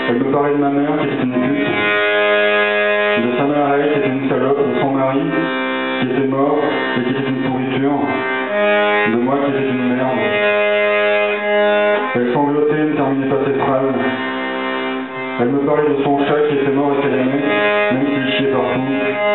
Elle me parlait de ma mère qui était une pute, de sa mère à elle qui était une salope, de son mari qui était mort et qui était une pourriture, de moi qui était une merde. Elle sanglotait et ne terminait pas ses phrases. Elle me parlait de son chat qui était mort et qu'elle aimait, même s'il chiait partout.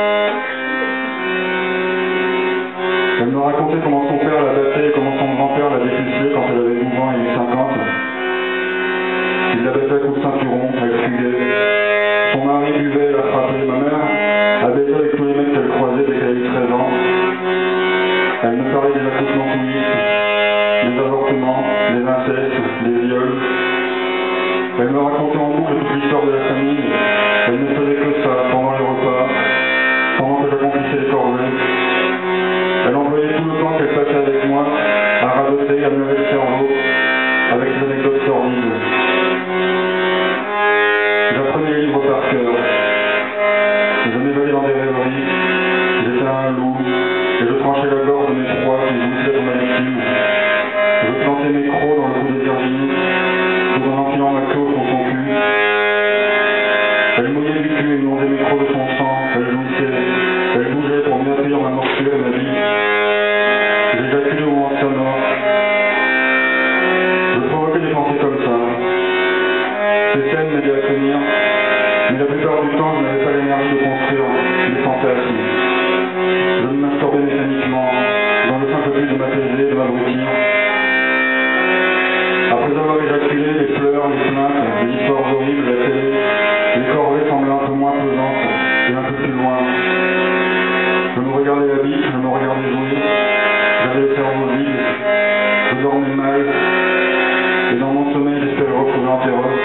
Elle me racontait comment son père la battait et comment son grand-père la dépucelait quand elle avait 12 ans et lui 50. Il la battait à coups de ceinturon, elle fuyait. Son mari buvait et la frappait. Ma mère a baisé avec tous les mecs qu'elle croisait dès qu'elle a eu 13 ans. Elle me parlait des accouchements touristes, des avortements, des incestes, des viols. Elle me racontait en boucle toute l'histoire de la famille. Elle ne faisait que ça pendant les repas, pendant que j'accomplissais les corvées. Elle envoyait tout le temps qu'elle passait avec moi à radoter, à me lever le cerveau avec des anecdotes sordides. J'apprenais les livres par cœur. Je m'évaluais dans des rêveries. J'étais un loup et je tranchais la gorge de mes proies qui jouissaient pour ma victime. Je plantais mes crocs dans le cou de Virginie tout en enfilant ma queue au fond de son cul. Elle mouillait du cul et inondait mes crocs de son sang. Elle jouissait. Elle bougeait pour mieux accueillir ma morsure et ma vie. J'éjaculais au moment sonore. Je provoquais des pensées comme ça. Ces scènes m'aidaient à tenir, mais la plupart du temps, je n'avais pas l'énergie de construire des fantasmes. Je me masturbais mécaniquement, dans le simple but de m'apaiser, de m'abrutir. Après avoir éjaculé, les pleurs, les plaintes, les histoires horribles, la télé, les corvées semblaient un peu moins pesantes et un peu plus loin. Je me regardais la bite, je me regardais jouer, j'avais le cerveau vide, je dormais mal, et dans mon sommeil, j'espérais retrouver en terreur.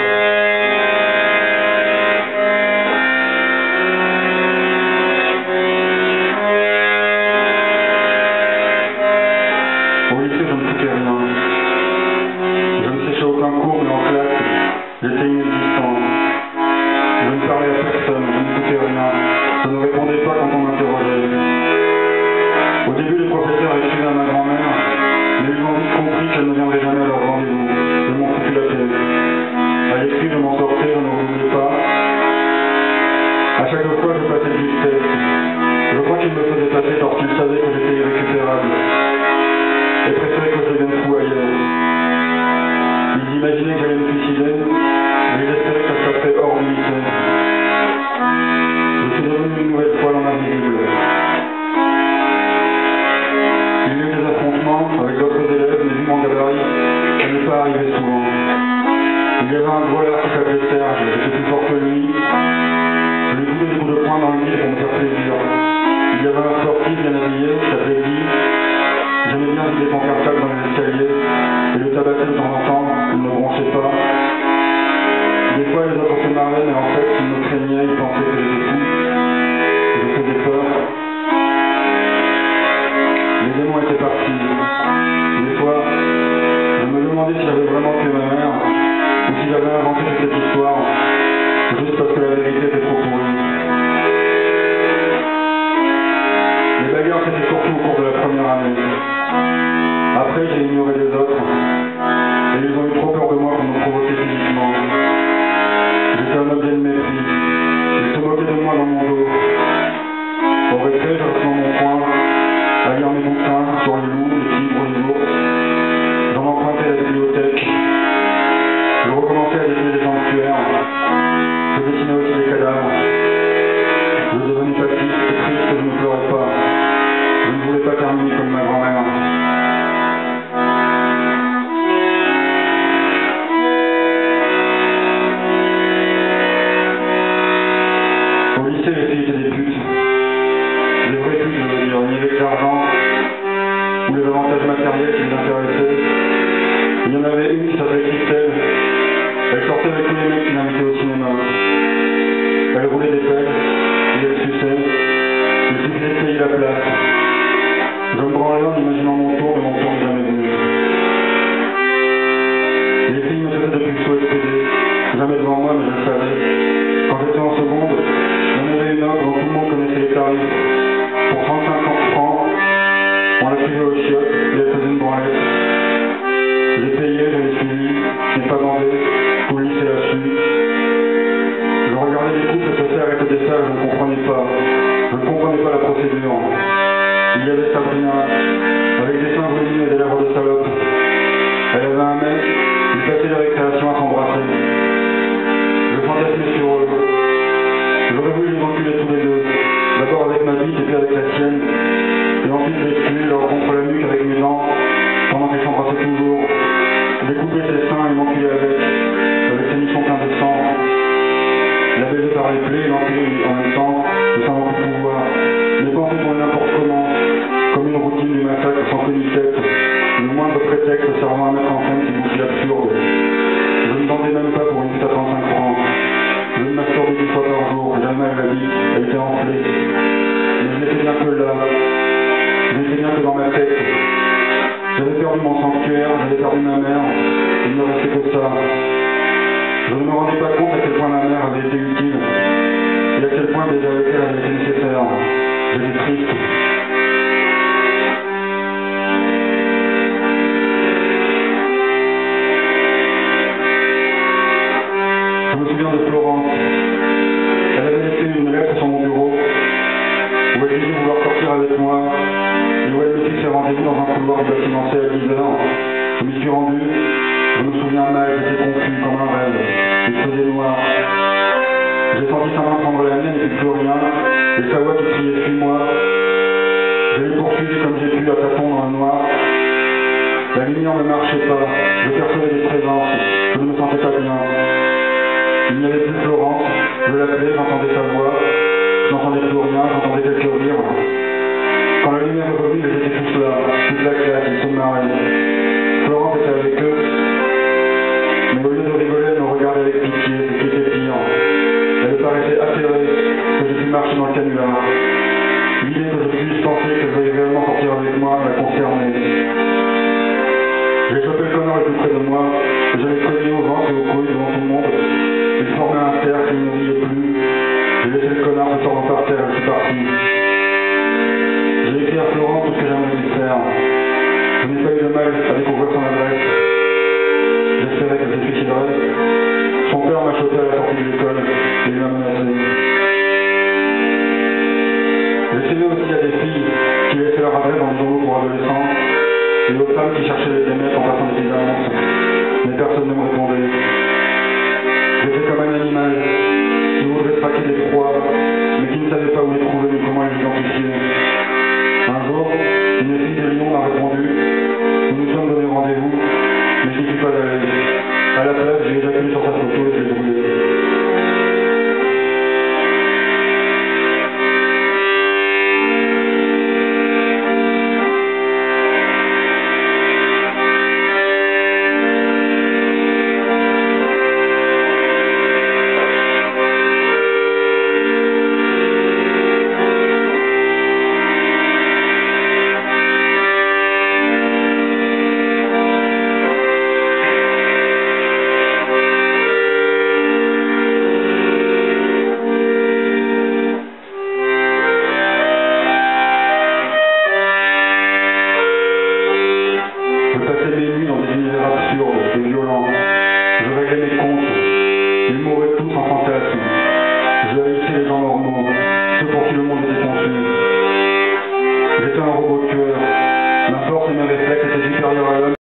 Au lycée, je ne foutais rien. Je ne séchais aucun cours, mais en classe, j'étais inexistant. Je ne parlais à personne, je ne foutais rien. Je ne répondais pas quand on m'interrogeait. Au début, les professeurs écrivaient à ma grand-mère, mais ils ont vite compris qu'elle ne viendrait jamais à leur rendez-vous. Ils m'ont foutu la paix. À l'écrit, je m'en sortais, je ne redoublais pas. À chaque fois, je passais du test. Je crois qu'ils me faisaient passer parce qu'ils savaient que j'étais irrécupérable. Et préféraient que je devienne fou ailleurs. Ils imaginaient que j'allais me suicider, mais ils espéraient que ça se passerait hors du lycée. Je suis devenu une nouvelle fois l'homme invisible. Il y a eu des affrontements avec d'autres élèves, mais vu mon gabarit, ça n'est pas arrivé souvent. Il y avait un voleur qui s'appelait Serge, j'étais plus fort que lui. Je lui foutais des coups de poing dans le nez pour me faire plaisir. Il y avait un sportif bien habillé qui s'appelait Guy. J'aimais bien vider son cartable dans les escaliers et le tabasser de temps en temps, il ne bronchait pas. Des fois, les autres se marraient, mais en fait, ils me craignaient, ils pensaient que j'étais fou. Je faisais peur. Les démons étaient partis. Des fois, je me demandais si j'avais vraiment tué ma mère ou si j'avais inventé toute cette histoire juste parce que la vérité était trop pourrie. Les bagarres, c'était surtout au cours de la première année. Après, j'ai ignoré les autres et ils ont eu trop peur de moi pour me provoquer physiquement. J'étais un objet de mépris. Ils se moquaient de moi dans mon dos. Au récré, je restais dans mon coin, à lire mes bouquins sur les loups, les tigres, les ours. J'en empruntais à la bibliothèque. Je recommençais à dessiner des sanctuaires. Je dessinais aussi des cadavres. Je devenais passif et triste, je ne pleurais pas. Je ne voulais pas terminer comme ma grand-mère. Au lycée, les filles étaient des putes. Des vraies putes, je veux dire. Ni avec l'argent ou les avantages matériels qui les intéressaient. Il y en avait une qui s'appelait Christelle. Elle sortait avec tous les mecs qui l'invitaient au cinéma. Elle roulait des pelles et elle suçait. Il suffisait de payer la place. Je me branlais en imaginant mon tour, mais mon tour n'est jamais venu. Les filles me faisaient depuis le SPD. Jamais devant moi, mais je le savais. Quand j'étais en seconde, il y en avait une offre dont tout le monde connaissait les tarifs. Pour 35 francs, on la suivait au chiottes et elle faisait une branlette. J'ai payé, je l'ai suivi, je n'ai pas demandé, tout le lycée l'a su. des salles, je ne comprenais pas. Je ne comprenais pas la procédure. Il y avait Sabrina, avec des seins brûlés et des lèvres de salope. Elle avait un mec, ils passaient les récréations à s'embrasser. Je fantasmais sur eux. J'aurais voulu les enculer tous les deux. D'abord avec ma bite et puis avec la sienne. Et ensuite les tuer, leur rompre la nuque avec mes dents, pendant qu'ils s'embrassaient toujours. Découper ses seins et m'enculer avec ses nichons pleins de sang. La baiser par les plaies et l'enculer en même temps, ne savant plus pouvoir. Mais penser pour n'importe comment, comme une routine du massacre sans queue ni tête. Le moindre prétexte servant à mettre en scène ces bougies absurdes. Je ne vendais même pas pour une fête à 35 francs. Je me masturbais 10 fois par jour, jamais la vie a été enflée. Mais je n'étais bien que là, je n'étais bien que dans ma tête. J'avais perdu mon sanctuaire, j'avais perdu ma mère, il ne me restait que ça. Je ne me rendais pas compte à quel point ma mère avait été utile, et à quel point baiser avec elle avait été nécessaire. J'étais triste. Je me souviens de Florence. Elle avait laissé une lettre sur mon bureau, où elle disait vouloir sortir avec moi, et où elle me fixait rendez-vous dans un couloir du bâtiment C à 10 heures. Je m'y suis rendu, je me souviens mal, j'étais confus comme un rêve, il faisait noir. J'ai senti sa main prendre la mienne et puis plus rien, et sa voix qui criait « Suis-moi ». Je l'ai poursuivi comme j'ai pu à tâtons dans le noir. La lumière ne marchait pas, je percevais des présences, je ne me sentais pas bien. Il n'y avait plus Florence, je l'appelais, j'entendais sa voix, je n'entendais plus rien, j'entendais quelques rires. Quand la lumière est revenue, ils étaient tous là, toute la classe, ils se marraient. Florence était avec eux, mais au lieu de rigoler, elle me regardait avec pitié, ce qui était pire. Elle paraissait atterrée que je pus marcher dans le canular. L'idée que je puisse penser qu'elle veuille réellement sortir avec moi la concernait. J'ai chopé le connard le plus près de moi, et je l'ai cogné au ventre et aux couilles devant tout le monde. Il formait un cercle, il ne riait plus. J'ai laissé le connard se tordant par terre et je suis parti. J'ai écrit à Florent tout ce que j'aimerais lui faire. Je n'ai pas eu de mal à découvrir son adresse. J'espérais qu'elle se suiciderait. Son père m'a chopé à la sortie de l'école et il m'a menacé. J'écrivais aussi à des filles qui laissaient leur adresse dans les journaux pour adolescents et aux femmes qui cherchaient des mecs en passant des petites annonces. Mais personne ne me répondait. J'étais comme un animal qui voudrait traquer des proies, mais qui ne savait pas où les trouver ni comment les identifier. Un jour, une fille de Lyon m'a répondu. Nous nous sommes donné rendez-vous, mais je n'y suis pas allé. À la place, j'ai éjaculé sur sa photo et je l'ai brûlée. Tous en fantasme. Je haïssais les gens normaux, ceux pour qui le monde était conçu.